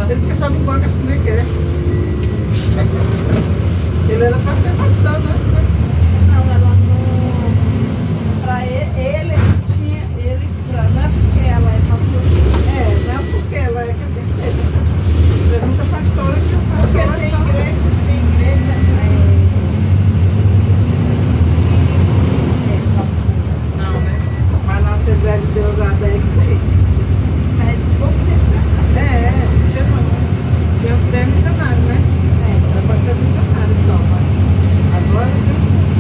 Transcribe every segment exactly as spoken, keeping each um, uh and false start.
Ele fica só no banco, acho que nem quer. Ele era pra ser pastor, né? Não, ela não. Pra ele, ele tinha. Ele, não é porque ela é pastor. É, não é porque ela é que tem que ser. Ele nunca pastora que eu faço. Porque tem igreja, tem igreja. É, não, né? Mas na Assembleia de Deus a dez tem. é de pouco tempo pra cá. É, tinha não. Tinha que ter missionário, né? É. Era pra ser missionário só, mas agora já.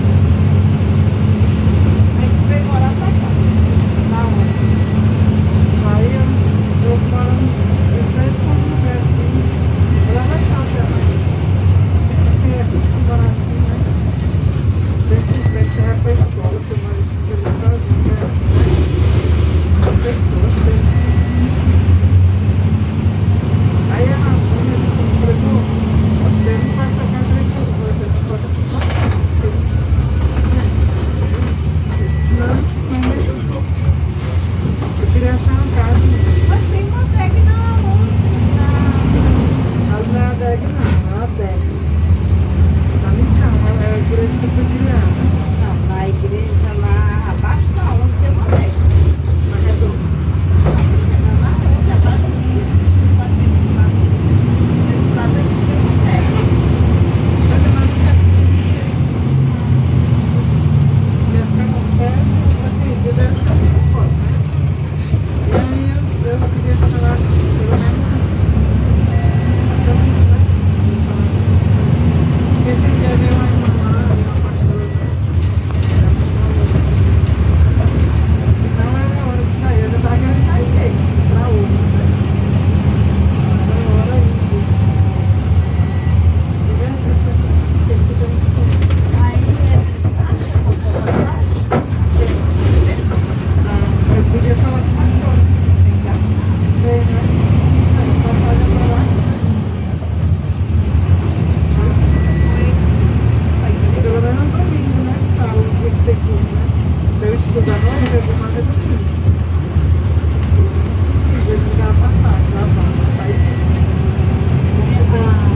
A gente veio morar pra cá. Na onde? Aí eu, eu moro, eu sei como é assim. Ela vai estar também. Assim, é tudo morar assim, né? Dentro de frente é pra escola, que eu moro sozinha, né? Uma pessoa, tem. Aí a Ramona entregou, você não vai tocar direito, você pode tocar. Não, não é eu sou. Eu queria achar uma casa. Mas tem uma tag na na- Ali não é a adega não, é a adega. Na missão, é a igreja que eu fui criada. Não, na igreja lá abaixo da onde tem uma tag. Na redonda. Na onde abaixo aqui. Esse lado aqui tem uma tag. Mas eu não sei. Ia ficar com pé, assim, eu deve ficar com foto, né? E aí eu, eu queria falar, pelo menos, até isso, né? Porque esse dia veio uma irmã lá, veio uma pastora, né? Ela falou. Então era a hora de sair, eu já estava querendo sair mesmo, pra outra, né? Era a hora aí. E vem essa pessoa que fica no som. Aí eles acham que eu vou passar. Ah, eu podia falar com a pastora. Tem, né? Aí, só faz pra lá. Pelo menos um domingo, né? Fala o dia que tem curso, né? Se eu estudar agora, eu vou fazer domingo. Em vez de dar a passagem, lá vai. Aí,